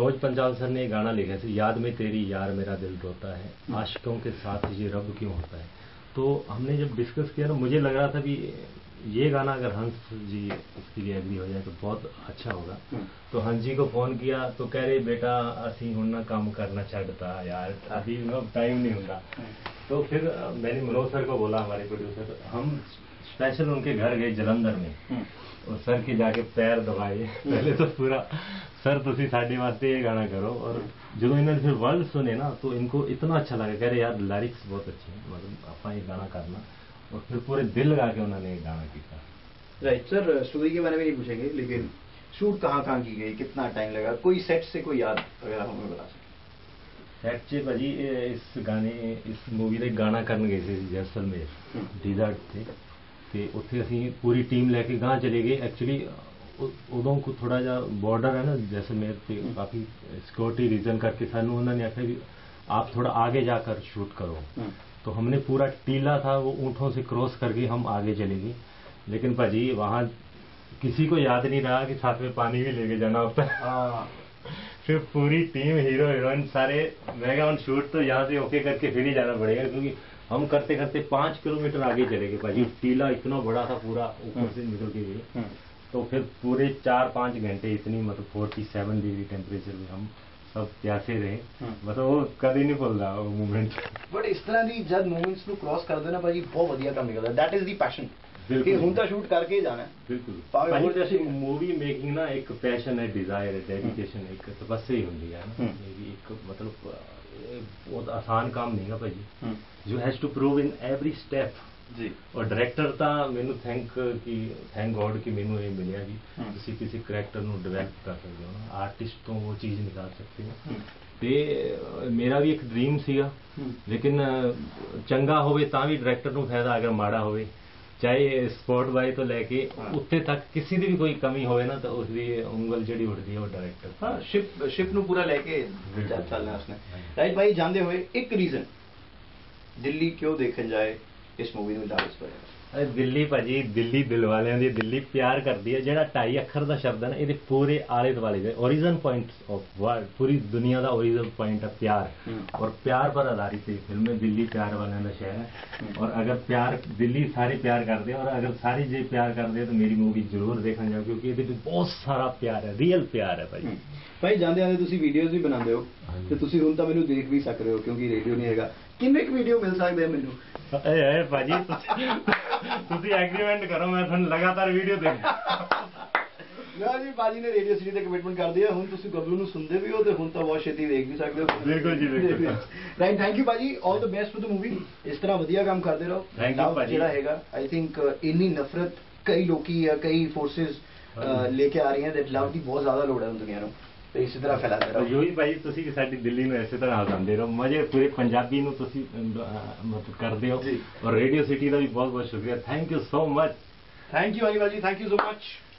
Manoj Panjal sir ने गाना लिखा है, याद में तेरी यार मेरा दिल रोता है, आशिकों के साथ ये रब क्यों होता है। तो हमने जब डिस्कस किया ना, मुझे लग रहा था भी ये गाना अगर हंस जी इसके लिए एग्री हो जाए तो बहुत अच्छा होगा। तो हंस जी को फोन किया तो कह रहे बेटा असी हुण ना काम करना छड्डता यार, अभी टाइम नहीं होता। तो फिर मैंने मनोज सर को बोला, हमारे प्रोड्यूसर, हम स्पेशल उनके घर गए जलंधर में और सर के जाके पैर दबाए। पहले तो पूरा सर तुसी साडे वास्ते ये गाना करो, और जो इन्होंने फिर वर्ड सुने ना तो इनको इतना अच्छा लगा, कह रहे यार लिरिक्स बहुत अच्छे हैं, मतलब आपा ये गाना करना, और फिर पूरे दिल लगा के उन्होंने ये गाना किया। राइट सर, स्टोरी के बारे में नहीं पूछेंगे, लेकिन शूट कहाँ कहाँ की गई, कितना टाइम लगा, कोई सेट से कोई याद अगर आप हमें बता सकें। सेट से भाजी इस मूवी का गाना करन गए थे जैसलमेर, डिजर्ट थे, ਤੇ ਉੱਥੇ ਅਸੀਂ ਪੂਰੀ ਟੀਮ ਲੈ ਕੇ ਗਾਂ ਚਲੇ ਗਏ। ਐਕਚੁਅਲੀ ਉਦੋਂ ਕੋ ਥੋੜਾ ਜਿਹਾ ਬਾਰਡਰ है ना जैसलमेर पे, काफ़ी सिक्योरिटी रीजन करके सानू उन्होंने आखिया कि आप थोड़ा आगे जाकर शूट करो। तो हमने पूरा टीला था वो ऊँटों से क्रॉस करके हम आगे चले गए, लेकिन भाजी वहाँ किसी को याद नहीं रहा कि साथ में पानी भी लेके जाना होता है। फिर पूरी टीम हीरो हीरोइन सारे, मैं क्या शूट तो यहाँ से ओके करके फिर ही जाना पड़ेगा, क्योंकि हम करते करते 5 किलोमीटर आगे चले गए भाजी। टीला इतना बड़ा था, पूरा ऊपर से निकल के गए। तो फिर पूरे 4-5 घंटे इतनी, मतलब 47 डिग्री टेम्परेचर में हम सब प्यासे रहे, मतलब वो कभी नहीं भूल रहा वो मूवमेंट। बट इस तरह की जब मूवमेंट्स को क्रॉस कर देना भाजी बहुत बढ़िया काम निकलता, दैट इज दी पैशन कि हुण तां शूट करके ही जाना है। बिल्कुल जैसे मूवी मेकिंग ना एक पैशन है, डिजायर है, डेडिकेशन, एक तपस्या ही होती है ना, एक मतलब बहुत आसान काम नहीं है भाजी, you has to prove in every step जी। और डायरैक्टर ਤਾਂ ਮੈਨੂੰ थैंक गॉड कि ਮੈਨੂੰ ਇਹ ਮਿਲਿਆ ਕਿ ਤੁਸੀਂ ਕਿਸੇ ਕਰੈਕਟਰ ਨੂੰ ਡਿਵੈਲਪ ਕਰ ਸਕਦੇ ਹੋ ਨਾ, ਆਰਟਿਸਟ ਤੋਂ ਉਹ ਚੀਜ਼ ਨਿਕਾਲ ਸਕਦੇ ਹੋ। ਤੇ ਮੇਰਾ ਵੀ ਇੱਕ ਡ੍ਰੀਮ ਸੀਗਾ, ਲੇਕਿਨ ਚੰਗਾ ਹੋਵੇ ਤਾਂ ਵੀ ਡਾਇਰੈਕਟਰ ਨੂੰ ਫਾਇਦਾ, ਅਗਰ ਮਾੜਾ ਹੋਵੇ ਚਾਹੇ ਸਪੋਰਟ ਬਾਏ ਤੋਂ ਲੈ ਕੇ ਉੱਤੇ ਤੱਕ ਕਿਸੇ ਦੀ ਵੀ ਕੋਈ ਕਮੀ ਹੋਵੇ ਨਾ, ਤਾਂ ਉਸ ਦੀ ਉਂਗਲ ਜਿਹੜੀ ਉੱਠਦੀ ਹੈ ਉਹ ਡਾਇਰੈक्टर। हाँ, शिप ਨੂੰ ਪੂਰਾ ਲੈ ਕੇ ਚੱਲਣਾ ਉਸਨੇ। ਰਾਈਟ ਭਾਈ, ਜਾਂਦੇ ਹੋਏ ਇੱਕ ਰੀਜ਼ਨ ਦਿੱਲੀ ਕਿਉਂ ਦੇਖਣ ਜਾਏ ਇਸ मूवी ਨੂੰ ਲਾਇਸ ਪੜਿਆ। अरे दिल्ली भाजी, दिल्ली दिल वालियां दी, दिल्ली प्यार करती है। ਜਿਹੜਾ 2.5 ਅੱਖਰ ਦਾ ਸ਼ਬਦ ਹੈ ਨਾ, ਇਹਦੇ ਪੂਰੇ ਆਲੇ ਦੁਆਲੇ ਦੇ ओरिजिन पॉइंट ऑफ वर्ल्ड, पूरी दुनिया का ओरिजिन पॉइंट है प्यार, और प्यार पर आधारित है फिल्म में। दिल्ली प्यार वालियां का शहर है, और अगर प्यार दिल्ली सारे प्यार करते हैं, और अगर सारे जे प्यार करते हैं तो मेरी मूवी जरूर देखा जाओ, क्योंकि ये बहुत सारा प्यार है, रियल प्यार है भाई। ਭਾਈ ਜਾਂਦੇ ਆਂਦੇ ਤੁਸੀਂ ਵੀਡੀਓਜ਼ ਵੀ ਬਣਾਉਂਦੇ ਹੋ, ਤੇ ਤੁਸੀਂ ਹੁਣ ਤਾਂ ਮੈਨੂੰ ਦੇਖ ਵੀ ਸਕ ਰਹੇ ਹੋ ਕਿਉਂਕਿ ਰੇਡੀਓ ਨਹੀਂ ਹੈਗਾ। ਕਿੰਨੇ ਕੁ ਵੀਡੀਓ ਮਿਲ ਸਕਦੇ ਆ ਮੈਨੂੰ? ਏ ਭਾਜੀ ਤੁਸੀਂ ਐਗਰੀਮੈਂਟ ਕਰੋ, ਮੈਂ ਤੁਹਾਨੂੰ ਲਗਾਤਾਰ ਵੀਡੀਓ ਦੇਵਾਂ। ਨਾ ਜੀ, ਬਾਜੀ ਨੇ ਰੇਡੀਓ ਸਿਟੀ ਤੇ ਕਮਿਟਮੈਂਟ ਕਰ ਦਿਆ, ਹੁਣ ਤੁਸੀਂ ਗੱਭਰੂ ਨੂੰ ਸੁਣਦੇ ਵੀ ਹੋ ਤੇ ਹੁਣ ਤਾਂ ਬਹੁਤ ਛੇਤੀ ਦੇਖ ਵੀ ਸਕਦੇ ਹੋ। ਬਿਲਕੁਲ ਜੀ, ਬਿਲਕੁਲ। ਰਾਈਟ, ਥੈਂਕ ਯੂ ਬਾਜੀ, all the best for the movie. ਇਸ ਤਰ੍ਹਾਂ ਵਧੀਆ ਕੰਮ ਕਰਦੇ ਰਹੋ। ਥੈਂਕ ਯੂ ਭਾਜੀ। ਜਿਹੜਾ ਹੈਗਾ ਆਈ ਥਿੰਕ ਇੰਨੀ ਨਫ਼ਰਤ ਕਈ ਲੋਕੀ ਜਾਂ ਕਈ ਫੋਰਸਿਸ ਲੈ ਕੇ ਆ ਰਹੀਆਂ, ਦੈਟ ਲਵ ਦੀ ਬਹੁਤ ਜ਼ਿਆਦਾ ਲੋੜ ਹੈ ਦੁਨੀਆ ਨੂੰ, ਤੇ ਇਸੇ ਤਰ੍ਹਾਂ ਫੈਲਾਉਂਦੇ ਰਹੋ। ਯੋਈ ਭਾਈ, ਤੁਸੀਂ ਵੀ ਸਾਡੀ ਦਿੱਲੀ ਨੂੰ ਇਸੇ ਤਰ੍ਹਾਂ ਹਸਾਉਂਦੇ ਰਹੋ, ਮਜ਼ੇ ਪੂਰੇ ਪੰਜਾਬੀ ਨੂੰ ਤੁਸੀਂ ਮਤਲਬ ਕਰਦੇ ਹੋ, ਔਰ ਰੇਡੀਓ ਸਿਟੀ ਦਾ ਵੀ ਬਹੁਤ ਬਹੁਤ ਸ਼ੁਕਰੀਆ। Thank you so much. Thank you ਅਨੀਵਾਲ ji, thank you so much.